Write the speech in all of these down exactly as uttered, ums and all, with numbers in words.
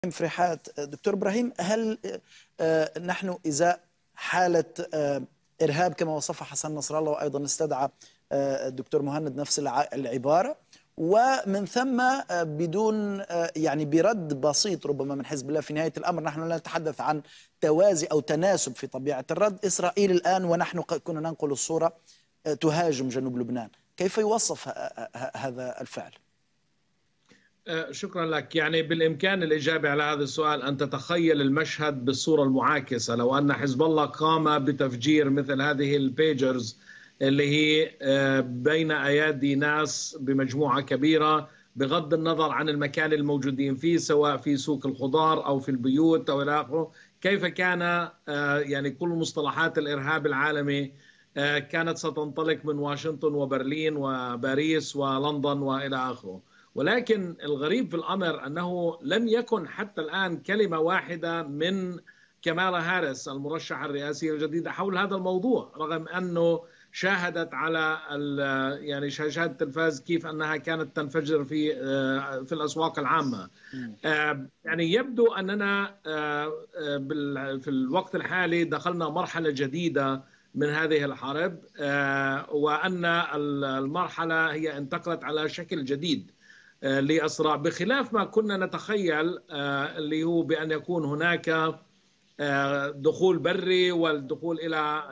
فرحات. دكتور إبراهيم، هل نحن إزاء حالة إرهاب كما وصفها حسن نصر الله، وأيضا استدعى الدكتور مهند نفس العبارة، ومن ثم بدون يعني برد بسيط ربما من حزب الله؟ في نهاية الأمر نحن لا نتحدث عن توازي أو تناسب في طبيعة الرد. إسرائيل الآن ونحن كنا ننقل الصورة تهاجم جنوب لبنان، كيف يوصف هذا الفعل؟ شكرا لك. يعني بالإمكان الإجابة على هذا السؤال أن تتخيل المشهد بالصورة المعاكسة. لو أن حزب الله قام بتفجير مثل هذه البيجرز اللي هي بين أيادي ناس بمجموعة كبيرة بغض النظر عن المكان الموجودين فيه، سواء في سوق الخضار أو في البيوت أو إلى آخره، كيف كان يعني كل مصطلحات الإرهاب العالمي كانت ستنطلق من واشنطن وبرلين وباريس ولندن وإلى آخره. ولكن الغريب في الأمر أنه لم يكن حتى الآن كلمة واحدة من كامالا هاريس المرشحة الرئاسية الجديدة حول هذا الموضوع، رغم أنه شاهدت على يعني شاشات التلفاز كيف أنها كانت تنفجر في في الأسواق العامة. يعني يبدو أننا في الوقت الحالي دخلنا مرحلة جديدة من هذه الحرب، وأن المرحلة هي انتقلت على شكل جديد لأسرع، بخلاف ما كنا نتخيل اللي هو بأن يكون هناك دخول بري والدخول إلى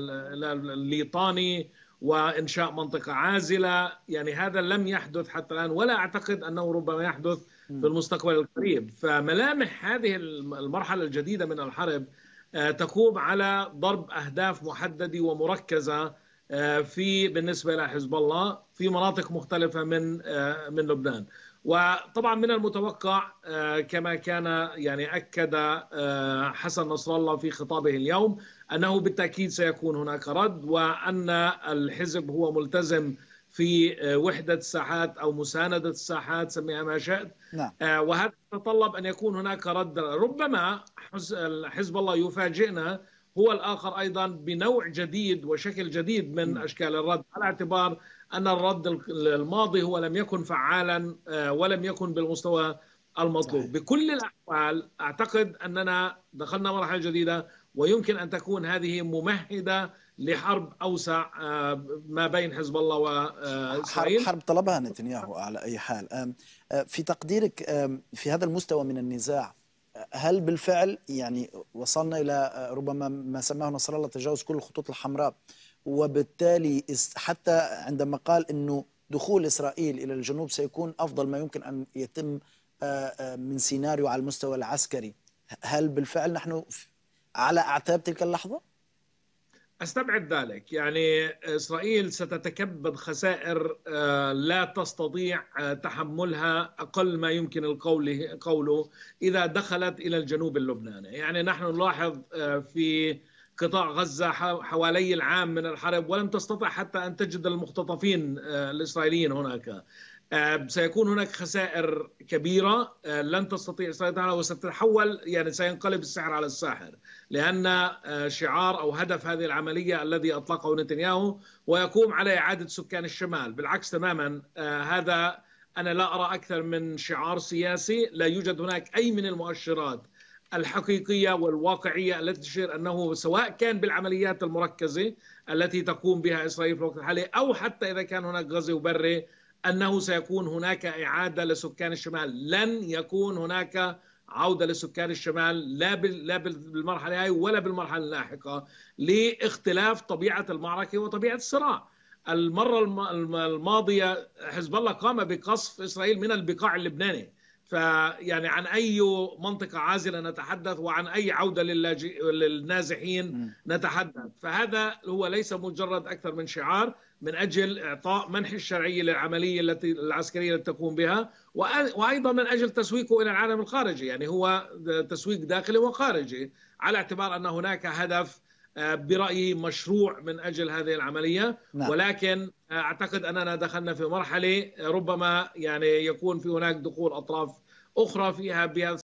الليطاني وإنشاء منطقة عازلة. يعني هذا لم يحدث حتى الآن، ولا أعتقد أنه ربما يحدث في المستقبل القريب. فملامح هذه المرحلة الجديدة من الحرب تقوم على ضرب أهداف محددة ومركزة في بالنسبة إلى حزب الله في مناطق مختلفة من من لبنان. وطبعا من المتوقع كما كان يعني أكد حسن نصر الله في خطابه اليوم أنه بالتأكيد سيكون هناك رد، وأن الحزب هو ملتزم في وحدة الساحات أو مساندة الساحات، سميها ما شئت. نعم. وهذا يتطلب أن يكون هناك رد. ربما حزب الله يفاجئنا هو الآخر أيضا بنوع جديد وشكل جديد من أشكال الرد، على اعتبار أن الرد الماضي هو لم يكن فعالا ولم يكن بالمستوى المطلوب. صحيح. بكل الأحوال أعتقد أننا دخلنا مرحلة جديدة، ويمكن أن تكون هذه ممهدة لحرب أوسع ما بين حزب الله وإسرائيل. حرب طلبها نتنياهو على أي حال. في تقديرك في هذا المستوى من النزاع، هل بالفعل يعني وصلنا إلى ربما ما سماه نصر الله تجاوز كل الخطوط الحمراء، وبالتالي حتى عندما قال أنه دخول إسرائيل إلى الجنوب سيكون أفضل ما يمكن أن يتم من سيناريو على المستوى العسكري، هل بالفعل نحن على أعتاب تلك اللحظة؟ أستبعد ذلك. يعني إسرائيل ستتكبد خسائر لا تستطيع تحملها أقل ما يمكن القول قوله إذا دخلت إلى الجنوب اللبناني. يعني نحن نلاحظ في قطاع غزة حوالي العام من الحرب ولم تستطع حتى أن تجد المختطفين الإسرائيليين هناك. سيكون هناك خسائر كبيرة لن تستطيع إسرائيل وستتحول، يعني سينقلب السحر على الساحر، لأن شعار أو هدف هذه العملية الذي أطلقه نتنياهو ويقوم على إعادة سكان الشمال. بالعكس تماما، هذا أنا لا أرى أكثر من شعار سياسي. لا يوجد هناك أي من المؤشرات الحقيقية والواقعية التي تشير أنه سواء كان بالعمليات المركزة التي تقوم بها إسرائيل في الوقت الحالي، أو حتى إذا كان هناك غزو بري، أنه سيكون هناك إعادة لسكان الشمال. لن يكون هناك عودة لسكان الشمال لا لا بالمرحلة هاي ولا بالمرحلة اللاحقة، لاختلاف طبيعة المعركة وطبيعة الصراع. المرة الماضية حزب الله قام بقصف إسرائيل من البقاع اللبناني، فيعني عن أي منطقة عازلة نتحدث وعن أي عودة للنازحين نتحدث. فهذا هو ليس مجرد أكثر من شعار من أجل إعطاء منح الشرعية للعملية التي العسكرية التي تقوم بها، وأيضا من أجل تسويقه إلى العالم الخارجي. يعني هو تسويق داخلي وخارجي، على اعتبار أن هناك هدف برأيي مشروع من أجل هذه العملية. نعم. ولكن أعتقد أننا دخلنا في مرحلة ربما يعني يكون في هناك دخول أطراف أخرى فيها بهذا